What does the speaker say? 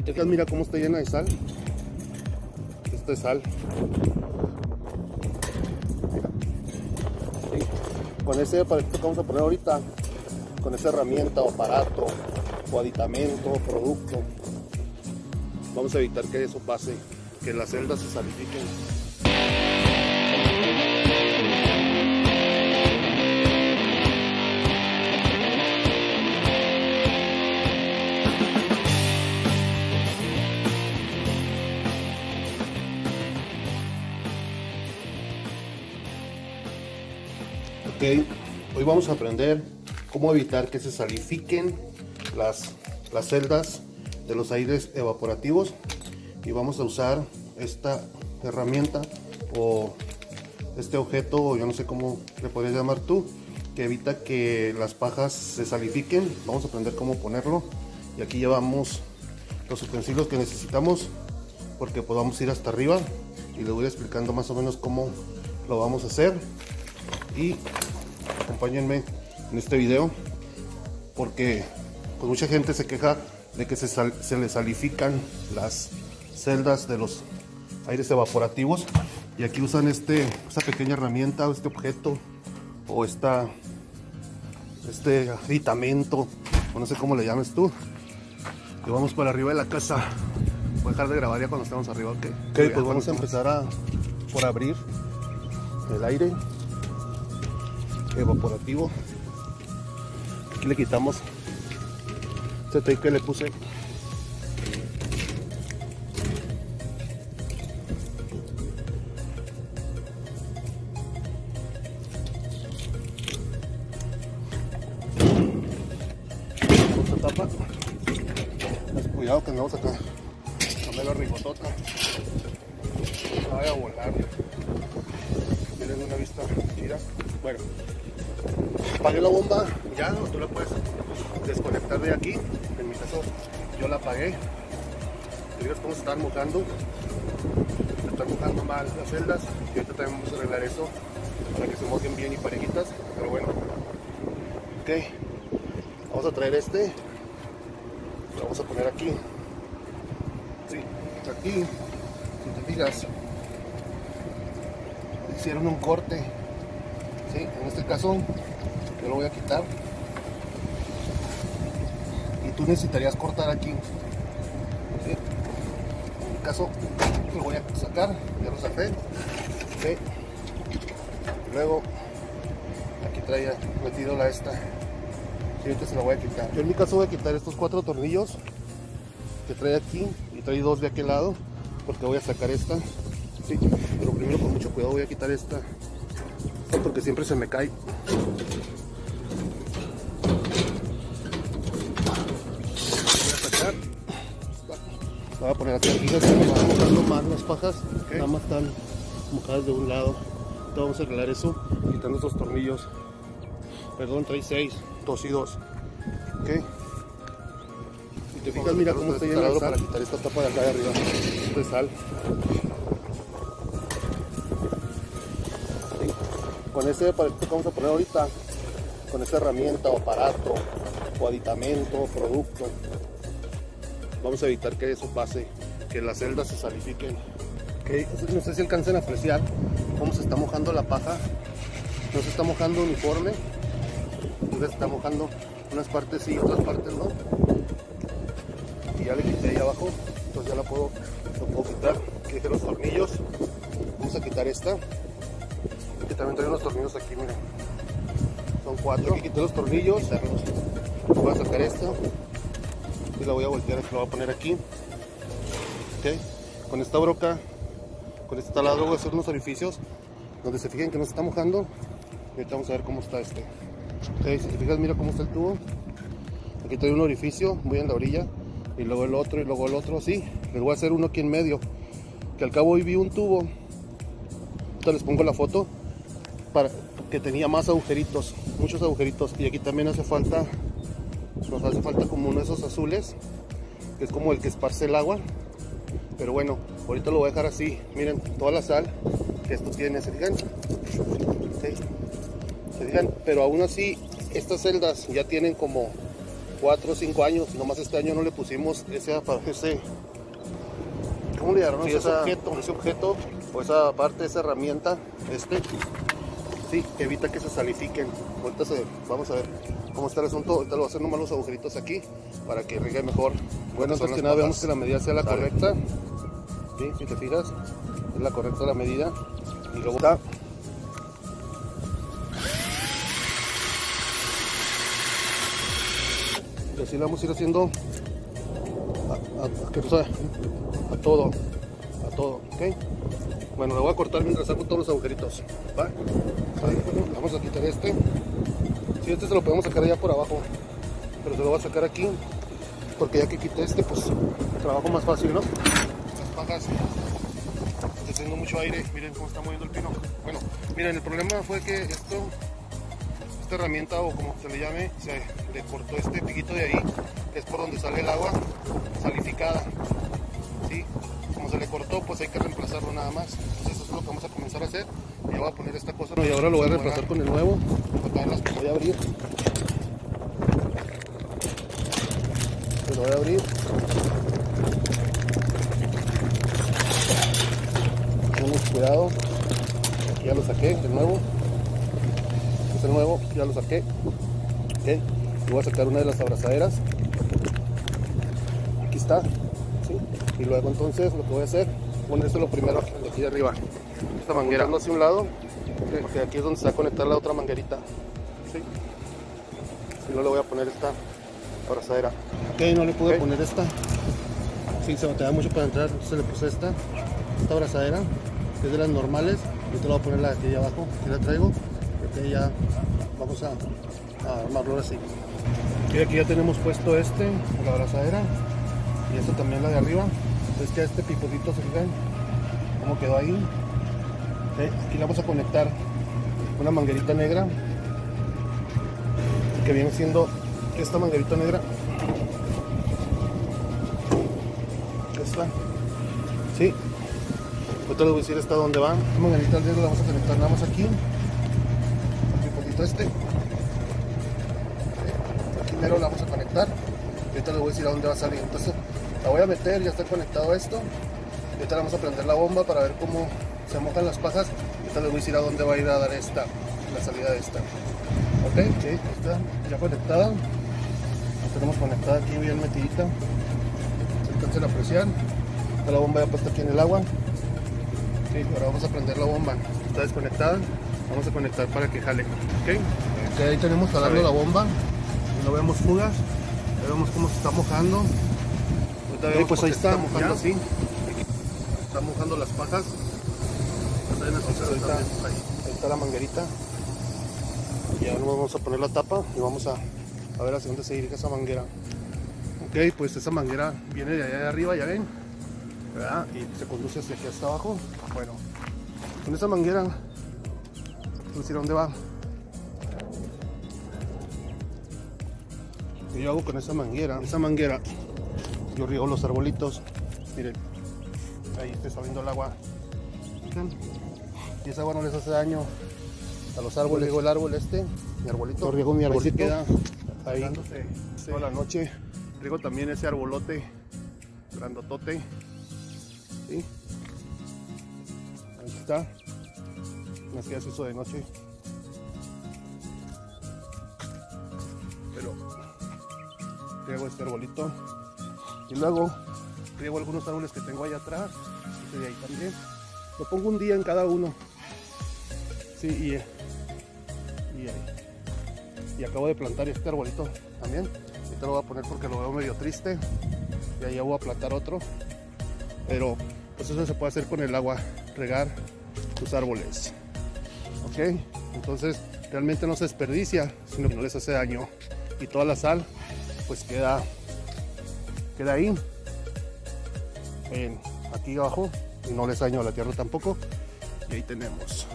te fijas, mira cómo está llena de sal. Esto es sal. Mira. Sí. Con ese aparatito que vamos a poner ahorita, con esa herramienta o aparato o aditamento o producto, vamos a evitar que eso pase, que las celdas se salifiquen. Ok, hoy vamos a aprender cómo evitar que se salifiquen las celdas de los aires evaporativos, y vamos a usar esta herramienta o este objeto, o yo no sé cómo le podrías llamar tú, que evita que las pajas se salifiquen. Vamos a aprender cómo ponerlo, y aquí llevamos los utensilios que necesitamos, porque podamos ir hasta arriba, y le voy explicando más o menos cómo lo vamos a hacer. Y acompáñenme en este video, porque pues mucha gente se queja de que se le salifican las celdas de los aires evaporativos, y aquí usan esta pequeña herramienta, o este objeto, o este aditamento, o no sé cómo le llames tú. Y vamos para arriba de la casa. Voy a dejar de grabar ya cuando estamos arriba. Ok, pues vamos a empezar por abrir el aire evaporativo. Aquí le quitamos este tape que le puse. Esta tapa, más cuidado que andamos acá, dame la rigotota, no vaya a volar. Miren una vista chida. Bueno, apagué la bomba ya, o tú la puedes desconectar de aquí. En mi caso yo la apagué. Miren cómo se están mojando, mal las celdas, y ahorita también vamos a arreglar eso para que se mojen bien y parejitas. Pero bueno, ok, vamos a traer lo vamos a poner aquí. Sí, aquí, si te fijas, hicieron un corte. Sí, en este caso yo lo voy a quitar, y tú necesitarías cortar aquí. ¿Sí? En mi caso lo voy a sacar, ya lo saqué. ¿Sí? Luego aquí traía metido la esta, y ahorita se la voy a quitar. Yo en mi caso voy a quitar estos 4 tornillos que trae aquí, y trae 2 de aquel lado, porque voy a sacar esta. Sí, pero primero con mucho cuidado voy a quitar esta, porque siempre se me cae. Voy a sacar, la voy a poner aquí. Aquí están mojando más las pajas, okay. Nada más están mojadas de un lado. Ahorita vamos a arreglar eso quitando estos tornillos. Perdón, trae 6, 2 y 2. Ok, si te fijas, mira cómo está lleno de sal. Para quitar esta tapa de acá de arriba, esto es sal. Con ese aparatito que vamos a poner ahorita, con esa herramienta o aparato o aditamento o producto, vamos a evitar que eso pase, que las celdas se salifiquen. Okay. No sé si alcancen a apreciar cómo se está mojando la paja. No se está mojando uniforme, entonces se está mojando unas partes sí, otras partes no. Y ya le quité ahí abajo, entonces ya lo puedo quitar. Aquí dejé los tornillos. Vamos a quitar esta, que también trae unos tornillos aquí, miren, son 4. Aquí quité los tornillos, voy a sacar esta y la voy a voltear, la voy a poner aquí. Okay. Con esta broca, con este taladro voy a hacer unos orificios donde se fijen que no se está mojando. Y ahorita vamos a ver cómo está este. Okay, si te fijas, mira cómo está el tubo. Aquí trae un orificio, voy en la orilla, y luego el otro, y luego el otro, así. Les voy a hacer uno aquí en medio, que al cabo hoy vi un tubo, ahorita les pongo la foto, para que tenía más agujeritos, muchos agujeritos. Y aquí también nos hace falta como uno de esos azules, que es como el que esparce el agua. Pero bueno, ahorita lo voy a dejar así. Miren toda la sal que esto tiene, ¿se fijan? ¿Sí? ¿Se fijan? Pero aún así estas celdas ya tienen como 4 o 5 años, nomás este año no le pusimos ese ¿cómo le llamaron? Sí, ese objeto o esa parte, esa herramienta, sí, que evita que se salifiquen. Ahorita vamos a ver cómo está el asunto. Ahorita lo voy a hacer nomás los agujeritos aquí para que riegue mejor. Bueno, antes que nada vemos que la medida sea la correcta. ¿Sí? Si te fijas, es la correcta la medida. Y luego está. Y así la vamos a ir haciendo a todo, ¿ok? Bueno, le voy a cortar mientras hago todos los agujeritos, ¿va? Vamos a quitar este. Si este se lo podemos sacar allá por abajo, pero se lo voy a sacar aquí, porque ya que quité este, pues trabajo más fácil, ¿no? Las pajas, está haciendo mucho aire, miren cómo está moviendo el pino. Bueno, miren, el problema fue que esta herramienta, o como se le llame, se le cortó este piquito de ahí, es por donde sale el agua salificada, ¿sí? Como se le cortó, pues hay que reemplazarlo nada más. Entonces eso es lo que vamos a comenzar a hacer. Y voy a poner esta cosa, y ahora lo voy a reemplazar con el nuevo. Acá las voy a abrir. Lo voy a abrir. Con mucho cuidado. Aquí ya lo saqué, el nuevo. Este es el nuevo, ya lo saqué. Ok. Y voy a sacar una de las abrazaderas. Aquí está. ¿Sí? Y luego entonces lo que voy a hacer, ponérselo primero aquí de arriba. Esta manguera hacia un lado, porque aquí es donde se va a conectar la otra manguerita. ¿Sí? Si no, le voy a poner esta abrazadera. Ok, no le pude poner esta. Sí, se batalla mucho para entrar, entonces le puse esta abrazadera, que es de las normales. Yo te la voy a poner la de aquí abajo, aquí la traigo. Y aquí ya vamos a armarlo así. Y aquí ya tenemos puesto la abrazadera, y esta también la de arriba. Entonces que este pipotito, se fijan cómo quedó ahí. Aquí le vamos a conectar una manguerita negra, que viene siendo esta manguerita negra. Esta, sí. Ahorita les voy a decir esta dónde va. La manguerita negra la vamos a conectar nada más aquí. El pipotito aquí mero la vamos a conectar. Ahorita les voy a decir a dónde va a salir. Entonces la voy a meter, ya está conectado a esto. Ahorita le vamos a prender la bomba para ver cómo se mojan las pajas. Ahorita les voy a decir a dónde va a ir a dar la salida de esta. Ok, está ya conectada. La tenemos conectada aquí bien metidita. Se alcanza a apreciar. Está la bomba ya puesta aquí en el agua. Sí, ahora vamos a prender la bomba. Está desconectada. Vamos a conectar para que jale. Ok, ahí tenemos jalando la bomba. Y no vemos fugas. Ya vemos cómo se está mojando. Ahorita pues ahí está mojando así. Está mojando las pajas. Ahí está la manguerita. Y ahora vamos a poner la tapa y vamos a ver hacia dónde se dirige esa manguera. Ok, pues esa manguera viene de allá de arriba, ya ven, ¿verdad? Y se conduce hacia aquí hasta abajo. Bueno, con esa manguera, voy a decir dónde va. ¿Qué yo hago con esa manguera? Yo riego los arbolitos. Miren, ahí está saliendo el agua. Y esa agua no les hace daño a los árboles. Riego el árbol mi arbolito. Riego mi arbolito. Queda ahí toda la noche. Riego también ese arbolote grandotote. ¿Sí? Ahí está. Más que hace eso de noche. Pero riego este arbolito. Y luego riego algunos árboles que tengo ahí atrás. Este de ahí también. Lo pongo un día en cada uno. Sí, y acabo de plantar este arbolito también. Ahorita lo voy a poner porque lo veo medio triste. Y ahí voy a plantar otro. Pero pues eso se puede hacer con el agua, regar tus árboles. Ok, entonces realmente no se desperdicia, sino que no les hace daño. Y toda la sal pues queda ahí, aquí abajo, y no les daño a la tierra tampoco. Y ahí tenemos.